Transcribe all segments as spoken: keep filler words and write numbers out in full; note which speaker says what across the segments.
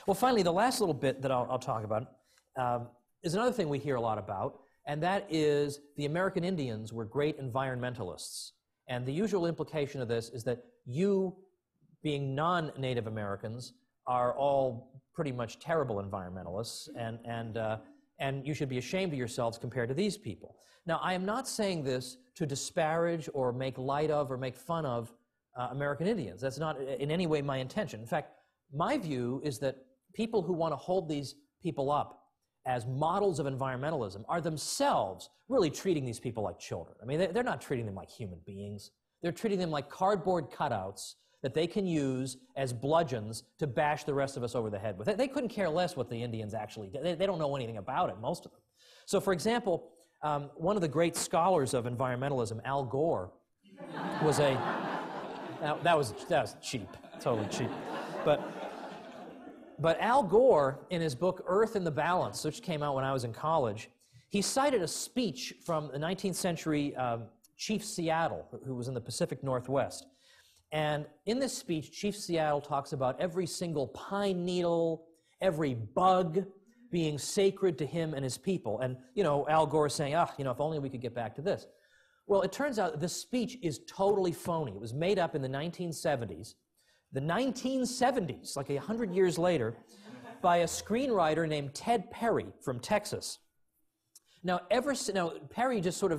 Speaker 1: Well, finally, the last little bit that I'll, I'll talk about um, is another thing we hear a lot about, and that is the American Indians were great environmentalists. And the usual implication of this is that you, being non-Native Americans, are all pretty much terrible environmentalists, and, and, uh, and you should be ashamed of yourselves compared to these people. Now, I am not saying this to disparage or make light of or make fun of uh, American Indians. That's not in any way my intention. In fact, my view is that people who want to hold these people up as models of environmentalism are themselves really treating these people like children. I mean, they're not treating them like human beings. They're treating them like cardboard cutouts that they can use as bludgeons to bash the rest of us over the head with. They couldn't care less what the Indians actually did. They, they don't know anything about it, most of them. So, for example, um, one of the great scholars of environmentalism, Al Gore, was a... Now, that was, that was cheap, totally cheap. But... But Al Gore, in his book Earth in the Balance, which came out when I was in college, he cited a speech from the nineteenth century um, Chief Seattle, who was in the Pacific Northwest. And in this speech, Chief Seattle talks about every single pine needle, every bug being sacred to him and his people. And, you know, Al Gore is saying, ah, you know, if only we could get back to this. Well, it turns out this speech is totally phony. It was made up in the nineteen seventies. The nineteen seventies, like a hundred years later, by a screenwriter named Ted Perry from Texas. Now, ever now Perry just sort of,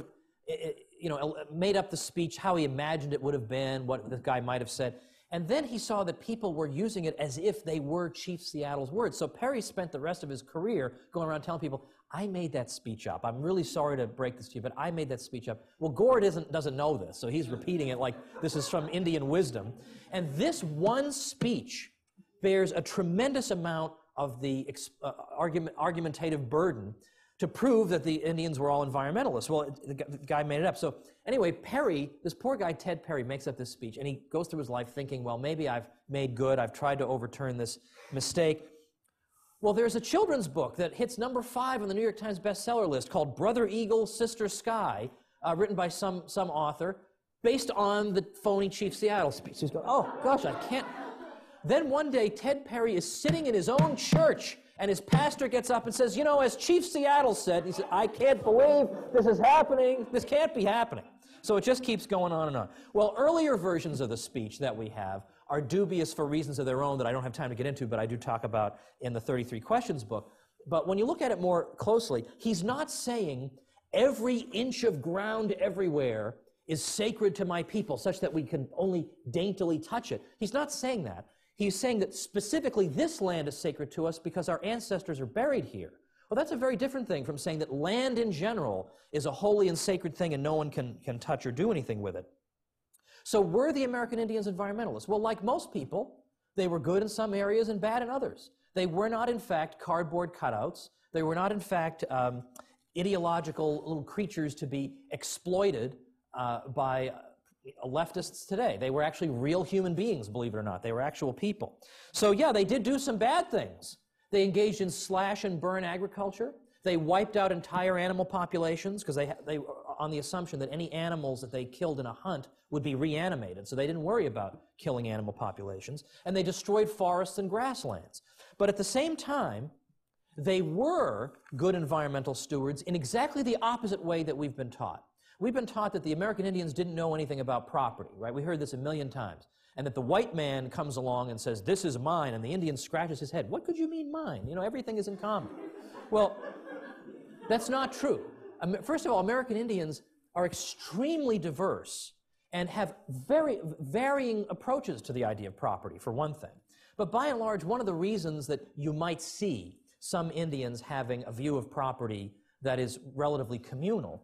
Speaker 1: you know, made up the speech, how he imagined it would have been, what the guy might have said, and then he saw that people were using it as if they were Chief Seattle's words. So Perry spent the rest of his career going around telling people, I made that speech up. I'm really sorry to break this to you, but I made that speech up. Well, Gore doesn't, doesn't know this, so he's repeating it like this is from Indian wisdom. And this one speech bears a tremendous amount of the uh, argument, argumentative burden to prove that the Indians were all environmentalists. Well, the guy made it up. So anyway, Perry, this poor guy Ted Perry, makes up this speech, and he goes through his life thinking, well, maybe I've made good, I've tried to overturn this mistake. Well, there's a children's book that hits number five on the New York Times bestseller list called Brother Eagle, Sister Sky, uh, written by some, some author, based on the phony Chief Seattle speech. He's going, oh, gosh, I can't. Then one day, Ted Perry is sitting in his own church, and his pastor gets up and says, you know, as Chief Seattle said, he said, I can't believe this is happening. This can't be happening. So it just keeps going on and on. Well, earlier versions of the speech that we have are dubious for reasons of their own that I don't have time to get into, but I do talk about in the thirty-three Questions book. But when you look at it more closely, he's not saying every inch of ground everywhere is sacred to my people, such that we can only daintily touch it. He's not saying that. He's saying that specifically this land is sacred to us because our ancestors are buried here. Well, that's a very different thing from saying that land in general is a holy and sacred thing and no one can, can touch or do anything with it. So were the American Indians environmentalists? Well, like most people, they were good in some areas and bad in others. They were not, in fact, cardboard cutouts. They were not, in fact, um, ideological little creatures to be exploited uh, by uh, leftists today. They were actually real human beings, believe it or not. They were actual people. So yeah, they did do some bad things. They engaged in slash and burn agriculture. They wiped out entire animal populations because they, they were on the assumption that any animals that they killed in a hunt would be reanimated. So they didn't worry about killing animal populations. And they destroyed forests and grasslands. But at the same time, they were good environmental stewards in exactly the opposite way that we've been taught. We've been taught that the American Indians didn't know anything about property, right? We heard this a million times. And that the white man comes along and says, this is mine, and the Indian scratches his head. What could you mean mine? You know, everything is in common. Well, that's not true. First of all, American Indians are extremely diverse and have very varying approaches to the idea of property, for one thing. But by and large, one of the reasons that you might see some Indians having a view of property that is relatively communal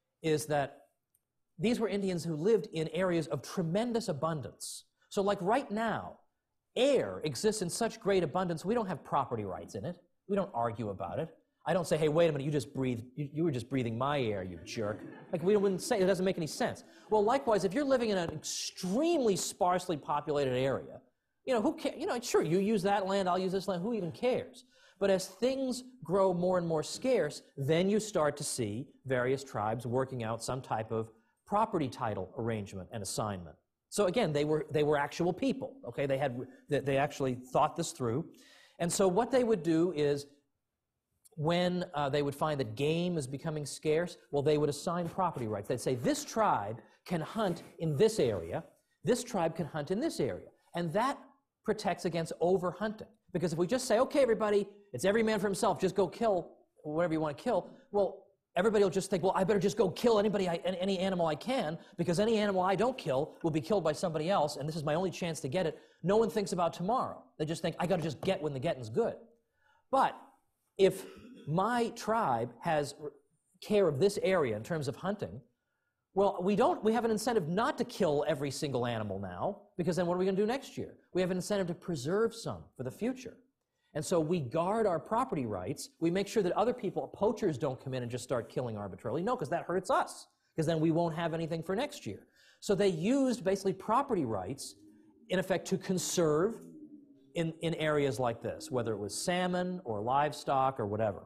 Speaker 1: is that these were Indians who lived in areas of tremendous abundance. So like right now, air exists in such great abundance, we don't have property rights in it. We don't argue about it. I don't say, hey, wait a minute, you just breathed, you, you were just breathing my air, you jerk. Like, we wouldn't say, it doesn't make any sense. Well, likewise, if you're living in an extremely sparsely populated area, you know, who cares? You know, sure, you use that land, I'll use this land, who even cares? But as things grow more and more scarce, then you start to see various tribes working out some type of property title arrangement and assignment. So again, they were, they were actual people, okay? They had, they actually thought this through. And so what they would do is, when uh, they would find that game is becoming scarce, well, they would assign property rights. They'd say, this tribe can hunt in this area, this tribe can hunt in this area. And that protects against overhunting. Because if we just say, okay, everybody, it's every man for himself, just go kill whatever you want to kill, well, everybody will just think, well, I better just go kill anybody, I, any animal I can, because any animal I don't kill will be killed by somebody else, and this is my only chance to get it. No one thinks about tomorrow. They just think, I got to just get when the getting's good. But if my tribe has care of this area in terms of hunting, well, we don't, we have an incentive not to kill every single animal now, because then what are we going to do next year? We have an incentive to preserve some for the future. And so we guard our property rights. We make sure that other people, poachers, don't come in and just start killing arbitrarily. No, because that hurts us, because then we won't have anything for next year. So they used basically property rights, in effect, to conserve in, in areas like this, whether it was salmon or livestock or whatever.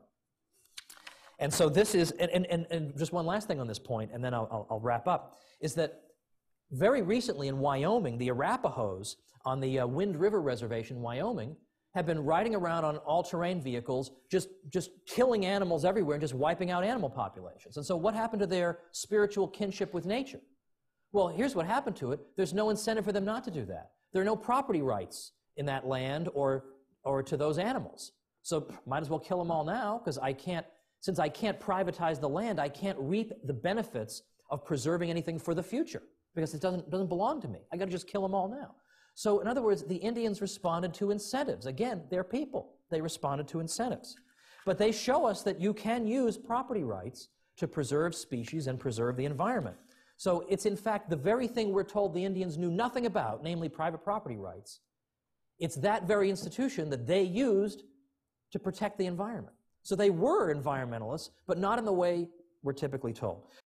Speaker 1: And so this is, and, and, and just one last thing on this point, and then I'll, I'll, I'll wrap up, is that very recently in Wyoming, the Arapahoes on the uh, Wind River Reservation in Wyoming have been riding around on all-terrain vehicles, just, just killing animals everywhere and just wiping out animal populations. And so what happened to their spiritual kinship with nature? Well, here's what happened to it. There's no incentive for them not to do that. There are no property rights in that land or, or to those animals. So might as well kill them all now, because I can't, since I can't privatize the land, I can't reap the benefits of preserving anything for the future, because it doesn't, doesn't belong to me. I got to just kill them all now. So in other words, the Indians responded to incentives. Again, they're people. They responded to incentives. But they show us that you can use property rights to preserve species and preserve the environment. So it's in fact the very thing we're told the Indians knew nothing about, namely private property rights. It's that very institution that they used to protect the environment. So they were environmentalists, but not in the way we're typically told.